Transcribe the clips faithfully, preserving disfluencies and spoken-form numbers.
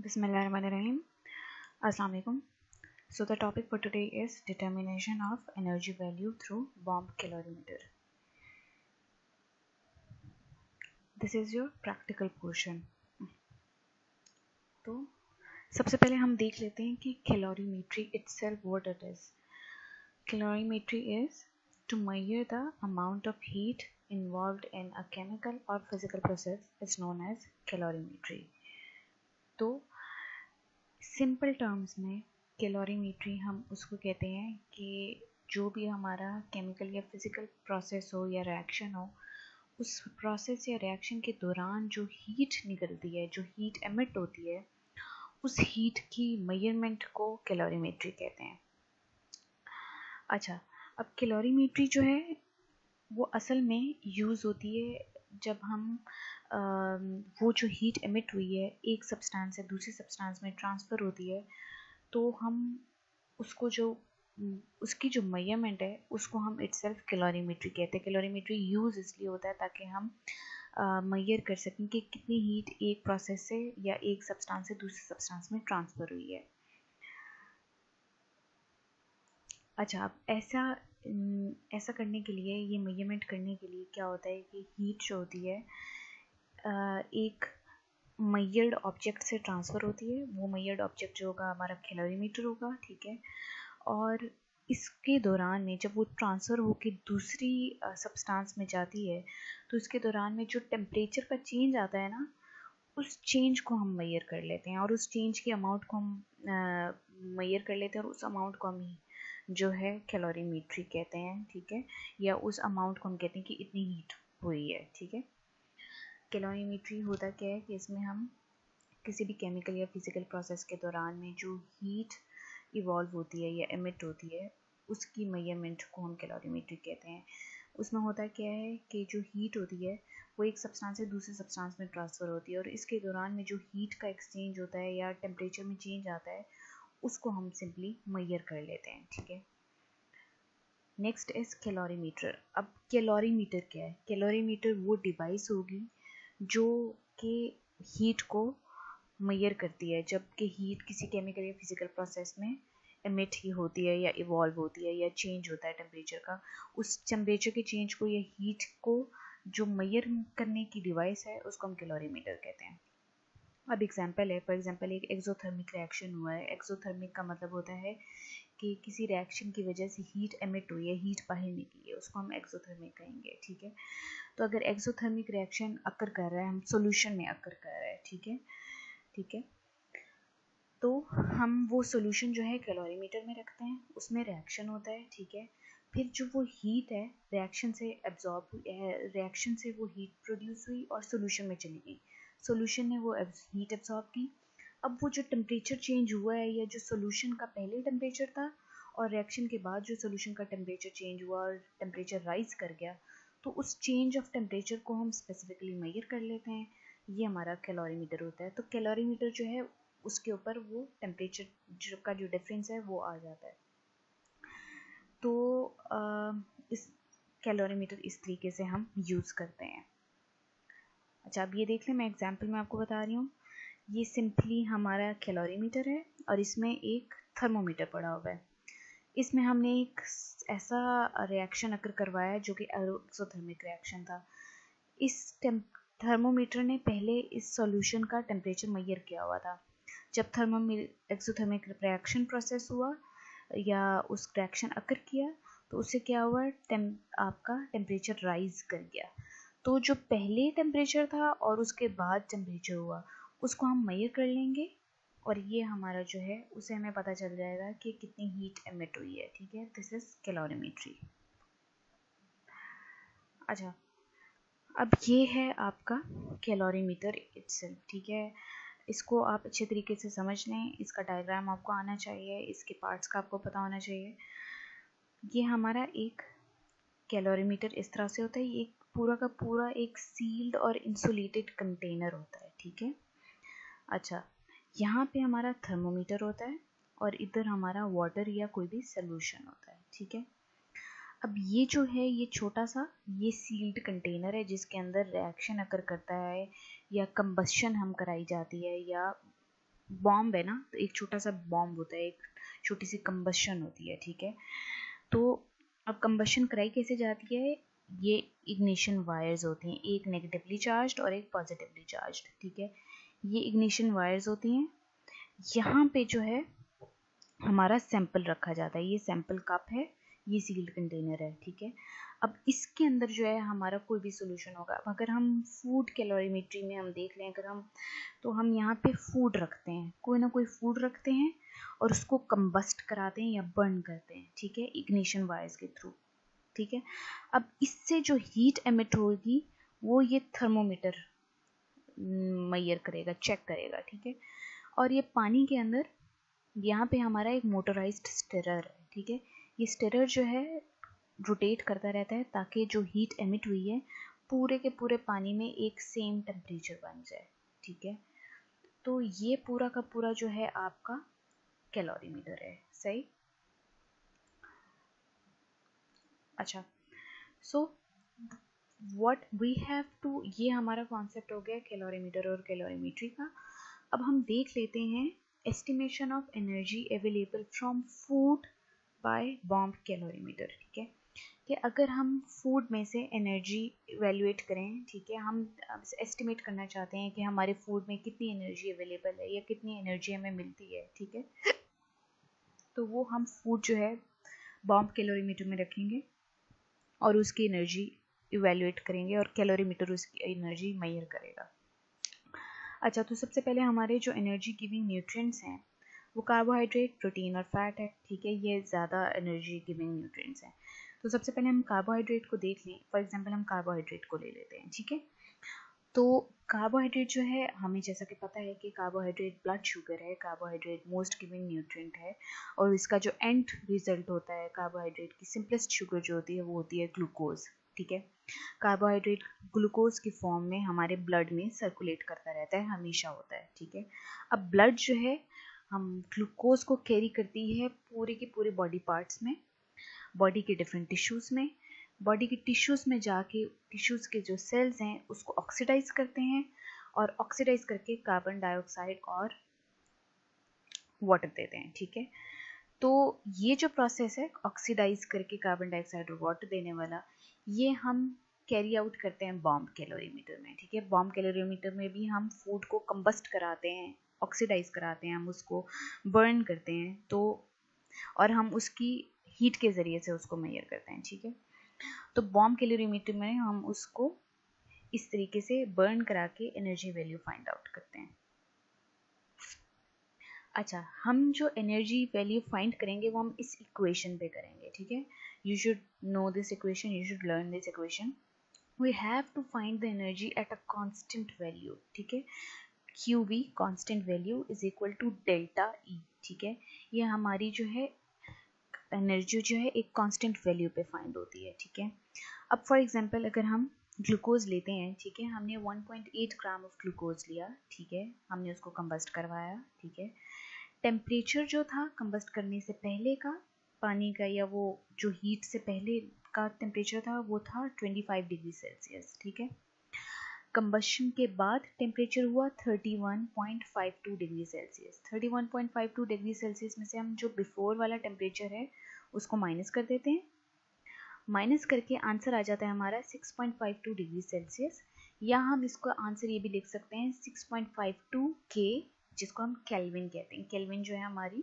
Bismillahirrahmanirrahim. Assalamu alaikum. So the topic for today is determination of energy value through bomb calorimeter. This is your practical portion. तो सबसे पहले हम देख लेते हैं कि calorimetry itself what it is. Calorimetry is to measure the amount of heat involved in a chemical or physical process is known as calorimetry. तो simple terms में कैलोरीमेट्री हम उसको कहते हैं कि जो भी हमारा केमिकल या फिजिकल प्रोसेस हो या रिएक्शन हो, उस प्रोसेस या रिएक्शन के दौरान जो हीट निकलती है, जो हीट एमिट होती है, उस हीट की मेजरमेंट को कैलोरीमेट्री कहते हैं. अच्छा, अब कैलोरीमेट्री जो है वो असल में यूज़ होती है जब हम आ, वो जो हीट एमिट हुई है एक सब्सटेंस से दूसरी सब्सटेंस में ट्रांसफ़र होती है, तो हम उसको जो उसकी जो मेजरमेंट है उसको हम इटसेल्फ कैलोरीमेट्री कहते हैं. कैलोरीमेट्री यूज़ इसलिए होता है ताकि हम मेजर कर सकें कि कितनी हीट एक प्रोसेस से या एक सब्सटेंस से दूसरे सब्सटेंस में ट्रांसफ़र हुई है. अच्छा, अब ऐसा ऐसा करने के लिए, ये मेजरमेंट करने के लिए क्या होता है कि हीट जो होती है एक मेजर्ड ऑब्जेक्ट से ट्रांसफ़र होती है. वो मेजर्ड ऑब्जेक्ट जो होगा हमारा कैलोरीमीटर होगा, ठीक है. और इसके दौरान में जब वो ट्रांसफ़र होकर दूसरी सब्सटेंस में जाती है तो इसके दौरान में जो टेम्परेचर का चेंज आता है ना, उस चेंज को हम मेजर कर लेते हैं और उस चेंज की अमाउंट को हम मेजर कर लेते हैं और उस अमाउंट को हम जो है कैलोरीमेट्री कहते हैं, ठीक है. या उस अमाउंट को हम कहते हैं कि इतनी हीट हुई है, ठीक है. कैलोरीमेट्री होता क्या है कि इसमें हम किसी भी केमिकल या फिजिकल प्रोसेस के दौरान में जो हीट इवॉल्व होती है या एमिट होती है उसकी मेजरमेंट को हम कैलोरीमेट्री कहते हैं. उसमें होता क्या है कि जो हीट होती है वो एक सब्सटेंस से दूसरे सब्सटेंस में ट्रांसफ़र होती है और इसके दौरान में जो हीट का एक्सचेंज होता है या टेम्परेचर में चेंज आता है उसको हम सिंपली मेजर कर लेते हैं, ठीक है. Next is calorimeter. अब कैलोरीमीटर क्या है? कैलोरीमीटर वो डिवाइस होगी जो कि हीट को मेजर करती है जब कि हीट किसी केमिकल या फिजिकल प्रोसेस में एमिट ही होती है या इवॉल्व होती है या चेंज होता है टेम्परेचर का. उस टेम्परेचर के चेंज को या हीट को जो मेजर करने की डिवाइस है उसको हम कैलोरीमीटर कहते हैं. अब एग्जांपल है, फॉर एग्जांपल एक एक्सोथर्मिक रिएक्शन हुआ है. एक्सोथर्मिक का मतलब होता है कि किसी रिएक्शन की वजह से हीट एमिट हुई है, हीट बाहर निकली है, उसको हम एक्सोथर्मिक कहेंगे, ठीक है. तो अगर एक्सोथर्मिक रिएक्शन अकर कर रहा है, हम सॉल्यूशन में अकर कर रहा है, ठीक है ठीक है तो हम वो सॉल्यूशन जो है कैलोरीमीटर में रखते हैं, उसमें रिएक्शन होता है, ठीक है. फिर जो वो हीट है रिएक्शन से एब्जॉर्ब हुई है, रिएक्शन से वो हीट प्रोड्यूस हुई और सॉल्यूशन में चली गई. सॉल्यूशन ने वो हीट एब्जॉर्ब की. अब वो जो टेम्परेचर चेंज हुआ है या जो सॉल्यूशन का पहले टेम्परेचर था और रिएक्शन के बाद जो सॉल्यूशन का टेम्परेचर चेंज हुआ और टेम्परेचर राइज कर गया, तो उस चेंज ऑफ टेम्परेचर को हम स्पेसिफिकली मेजर कर लेते हैं. ये हमारा कैलोरीमीटर होता है. तो कैलोरीमीटर जो है उसके ऊपर वो टेम्परेचर का जो डिफरेंस है वो आ जाता है. तो आ, इस कैलोरीमीटर इस तरीके से हम यूज़ करते हैं. अच्छा, अब ये देख लें, मैं एग्जांपल में आपको बता रही हूँ. ये सिंपली हमारा कैलोरीमीटर है और इसमें एक थर्मोमीटर पड़ा हुआ है. इसमें हमने एक ऐसा रिएक्शन अकर करवाया जो कि एक्सोथर्मिक रिएक्शन था. इस थर्मोमीटर ने पहले इस सॉल्यूशन का टेम्परेचर मेजर किया हुआ था. जब थर्मो एक्सोथर्मिक रिएक्शन प्रोसेस हुआ या उस रिएक्शन अकर किया तो उससे क्या हुआ, टेम आपका टेम्परेचर राइज कर गया. तो जो पहले टेम्परेचर था और उसके बाद टेम्परेचर हुआ उसको हम मेजर कर लेंगे और ये हमारा जो है उसे हमें पता चल जाएगा कि कितनी हीट एमिट हुई है, ठीक है. This is calorimetry. अच्छा, अब ये है आपका कैलोरीमीटर इटसेल्फ, ठीक है. इसको आप अच्छे तरीके से समझ लें. इसका डायग्राम आपको आना चाहिए, इसके पार्ट्स का आपको पता होना चाहिए. ये हमारा एक कैलोरीमीटर इस तरह से होता है. ये एक पूरा का पूरा एक सील्ड और इंसुलेटेड कंटेनर होता है, ठीक है. अच्छा, यहाँ पे हमारा थर्मोमीटर होता है और इधर हमारा वाटर या कोई भी सॉल्यूशन होता है, ठीक है. अब ये जो है ये छोटा सा ये सील्ड कंटेनर है जिसके अंदर रिएक्शन अकर करता है या कंबशन हम कराई जाती है या बॉम्ब है ना, तो एक छोटा सा बॉम्ब होता है, एक छोटी सी कंबशन होती है, ठीक है। तो अब कंबशन कराई कैसे जाती है, ये इग्निशन वायर्स होती हैं, एक नेगेटिवली चार्ज्ड और एक पॉजिटिवली चार्ज्ड, ठीक है। ये इग्निशन वायर्स होती हैं। यहाँ पे जो है हमारा सैंपल रखा जाता है, ये सैंपल कप है, ये सील्ड कंटेनर है, ठीक है। अब इसके अंदर जो है हमारा कोई भी सोल्यूशन होगा। अब अगर हम फूड कैलोरीमेट्री में हम देख लें, अगर हम तो हम यहाँ पे फूड रखते हैं, कोई ना कोई फूड रखते हैं और उसको कंबस्ट कराते हैं या बर्न करते हैं, ठीक है, इग्निशन वायर्स के थ्रू, ठीक है। अब इससे जो हीट एमिट होगी वो ये थर्मोमीटर मेजर करेगा, चेक करेगा, ठीक है। और ये पानी के अंदर यहाँ पे हमारा एक मोटराइज्ड स्टिरर है, ठीक है। ये स्टिरर जो है रोटेट करता रहता है ताकि जो हीट एमिट हुई है पूरे के पूरे पानी में एक सेम टेम्परेचर बन जाए, ठीक है। तो ये पूरा का पूरा जो है आपका कैलोरीमीटर है, सही। अच्छा, so what we have to, ये हमारा कॉन्सेप्ट हो गया कैलोरीमीटर और कैलोरीमेट्री का। अब हम देख लेते हैं estimation of energy available from food by bomb calorimeter, ठीक है। कि अगर हम फूड में से एनर्जी इवेल्युएट करें, ठीक है, हम एस्टिमेट करना चाहते हैं कि हमारे फूड में कितनी एनर्जी अवेलेबल है या कितनी एनर्जी हमें मिलती है, ठीक है। तो वो हम फूड जो है बॉम्ब कैलोरीमीटर में रखेंगे और उसकी एनर्जी इवेल्युएट करेंगे और कैलोरीमीटर उसकी एनर्जी मेजर करेगा। अच्छा, तो सबसे पहले हमारे जो एनर्जी गिविंग न्यूट्रिएंट्स हैं वो कार्बोहाइड्रेट, प्रोटीन और फैट है, ठीक है। ये ज़्यादा एनर्जी गिविंग न्यूट्रिएंट्स हैं। तो सबसे पहले हम कार्बोहाइड्रेट को देख लें। फॉर एग्जांपल हम कार्बोहाइड्रेट को ले लेते हैं, ठीक है। तो कार्बोहाइड्रेट जो है, हमें जैसा कि पता है कि कार्बोहाइड्रेट ब्लड शुगर है, कार्बोहाइड्रेट मोस्ट गिविंग न्यूट्रिएंट है और इसका जो एंड रिजल्ट होता है कार्बोहाइड्रेट की सिंपलेस्ट शुगर जो होती है वो होती है ग्लूकोज, ठीक है। कार्बोहाइड्रेट ग्लूकोज की फॉर्म में हमारे ब्लड में सर्कुलेट करता रहता है, हमेशा होता है, ठीक है। अब ब्लड जो है हम ग्लूकोज को कैरी करती है पूरे के पूरे बॉडी पार्ट्स में, बॉडी के डिफरेंट टिश्यूज़ में। बॉडी के टिश्यूज़ में जाके टिश्यूज़ के जो सेल्स हैं उसको ऑक्सीडाइज करते हैं और ऑक्सीडाइज करके कार्बन डाइऑक्साइड और वाटर देते हैं, ठीक है। तो ये जो प्रोसेस है ऑक्सीडाइज करके कार्बन डाइऑक्साइड और वाटर देने वाला, ये हम कैरी आउट करते हैं बॉम्ब कैलोरीमीटर में, ठीक है। बॉम्ब कैलोरीमीटर में भी हम फूड को कंबस्ट कराते हैं, ऑक्सीडाइज कराते हैं, हम उसको बर्न करते हैं, तो और हम उसकी हीट के ज़रिए से उसको मेजर करते हैं, ठीक है। तो बॉम्ब कैलोरीमीटर में हम उसको इस तरीके से बर्न करा के एनर्जी वैल्यू फाइंड आउट करते हैं। अच्छा, हम जो एनर्जी वैल्यू फाइंड करेंगे वो हम इस इक्वेशन पे करेंगे, ठीक है। You should know this equation, you should learn this equation. We have to find the energy at a constant value, ठीक है। Q v constant value is equal to delta E, ठीक है। ये हमारी जो है एनर्जी जो है एक कांस्टेंट वैल्यू पे फाइंड होती है, ठीक है। अब फॉर एग्जांपल अगर हम ग्लूकोज लेते हैं, ठीक है, हमने one point eight gram of glucose लिया, ठीक है, हमने उसको कंबस्ट करवाया, ठीक है। टेम्परेचर जो था कंबस्ट करने से पहले का पानी का, या वो जो हीट से पहले का टेम्परेचर था वो था ट्वेंटी फाइव डिग्री सेल्सियस, ठीक है। कंबशन के बाद टेम्परेचर हुआ thirty one point five two degree Celsius. Thirty one point five two degree Celsius में से हम जो बिफोर वाला टेम्परेचर है उसको माइनस कर देते हैं, माइनस करके आंसर आ जाता है हमारा six point five two degree Celsius, या हम इसको आंसर ये भी लिख सकते हैं सिक्स पॉइंट फाइव टू के, जिसको हम केल्विन कहते हैं। केल्विन जो है हमारी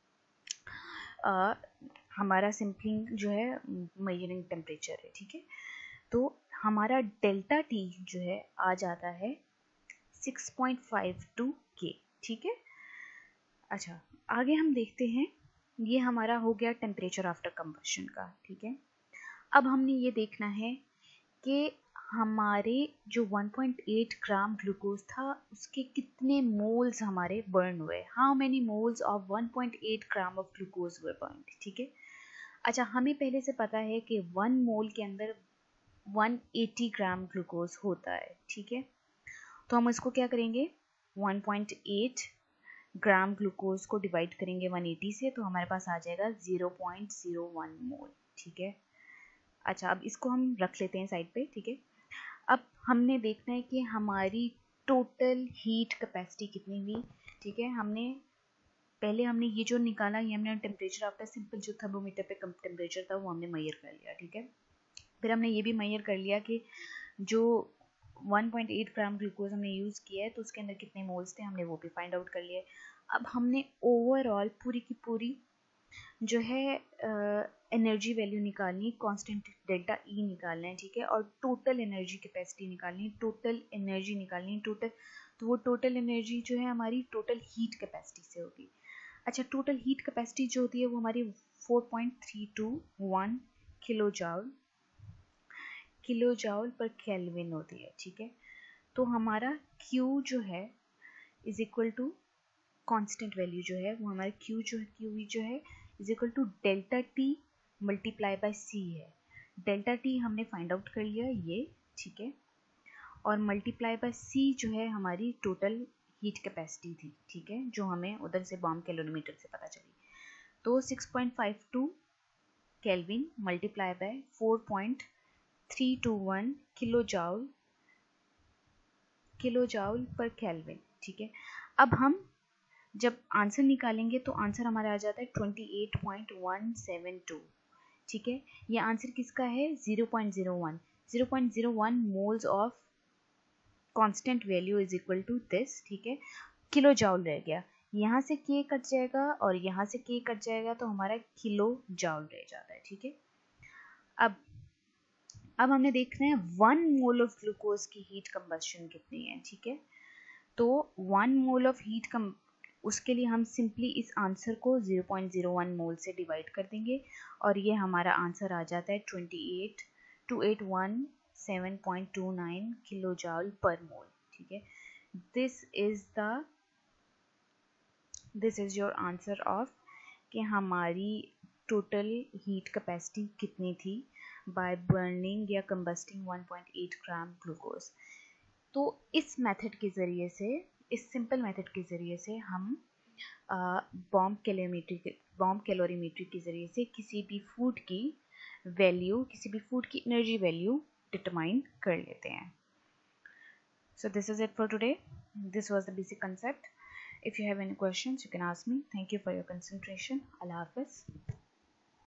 आ, हमारा सैंपलिंग जो है मेजरिंग टेम्परेचर है, ठीक है। तो हमारा डेल्टा टी जो है आ जाता है सिक्स पॉइंट फाइव टू के, ठीक है। अच्छा, आगे हम देखते हैं, ये हमारा हो गया टेम्परेचर आफ्टर कंबशन का, ठीक है। अब हमने ये देखना है कि हमारे जो one point eight gram glucose था उसके कितने मोल्स हमारे बर्न हुए, how many moles of one point eight gram of glucose were burn, ठीक है। अच्छा, हमें पहले से पता है कि वन मोल के अंदर वन एटी ग्राम ग्लूकोज होता है, ठीक है। तो हम इसको क्या करेंगे, one point eight gram glucose को डिवाइड करेंगे वन एटी से, तो हमारे पास आ जाएगा zero point zero one mole, ठीक है। अच्छा, अब इसको हम रख लेते हैं साइड पे, ठीक है। अब हमने देखना है कि हमारी टोटल हीट कैपेसिटी कितनी हुई, ठीक है। हमने पहले हमने ये जो निकाला, ये हमने टेम्परेचर आफ्टर सिंपल जो थर्मोमीटर पे टेम्परेचर था वो हमने मेजर कर लिया, ठीक है। फिर हमने ये भी मेजर कर लिया कि जो one point eight gram glucose हमने यूज़ किया है तो उसके अंदर कितने मोल्स थे, हमने वो भी फाइंड आउट कर लिया है। अब हमने ओवरऑल पूरी की पूरी जो है एनर्जी वैल्यू निकालनी, कांस्टेंट डेल्टा ई निकालना है, ठीक है। और टोटल एनर्जी कैपेसिटी निकालनी, टोटल एनर्जी निकालनी टोटल, तो वो टोटल एनर्जी जो है हमारी टोटल हीट कैपेसिटी से होगी। अच्छा, टोटल हीट कैपेसिटी जो होती है वो हमारी four point three two one kilo joule kilo joule per kelvin होती है, ठीक है। तो हमारा Q जो है is equal to constant value जो है वो हमारा Q जो है Q जो है is equal to delta T multiply by C है। डेल्टा टी हमने फाइंड आउट कर लिया ये, ठीक है, और मल्टीप्लाई बाय सी जो है हमारी टोटल हीट कैपेसिटी थी, ठीक है, जो हमें उधर से बॉम्ब कैलोरीमीटर से पता चली। तो six point five two kelvin multiply by four point three two one kilo joule kilo joule per kelvin, ठीक है। अब हम जब आंसर निकालेंगे तो आंसर हमारा आ जाता है twenty eight point one seven two, ठीक है। ये आंसर किसका है, zero point zero one zero point zero one moles of constant value is equal to this, ठीक है। किलो जाउल रह गया, यहाँ से के कट जाएगा और यहाँ से के कट जाएगा तो हमारा किलो जाउल रह जाता है, ठीक है। अब अब हमने देखना है वन मोल ऑफ ग्लूकोज की हीट कंबस्शन कितनी है, ठीक है। तो वन मोल ऑफ हीट कम उसके लिए हम सिंपली इस आंसर को zero point zero one mole से डिवाइड कर देंगे और ये हमारा आंसर आ जाता है twenty eight two eight one seven point two nine kilo joule per mole, ठीक है। This is the this is your answer of कि हमारी टोटल हीट कैपेसिटी कितनी थी बाय बर्निंग या combusting one point eight gram glucose. तो इस method के ज़रिए से, इस सिंपल मेथड के ज़रिए से हम बॉम्ब कैलोरीमेट्री के बॉम्ब कैलोरीमेट्री के ज़रिए से किसी भी फूड की वैल्यू, किसी भी फूड की एनर्जी वैल्यू डिटरमाइन कर लेते हैं। So this is it for today. This was the basic concept. If you have any questions, you can ask me. Thank you for your concentration. Allah Hafiz.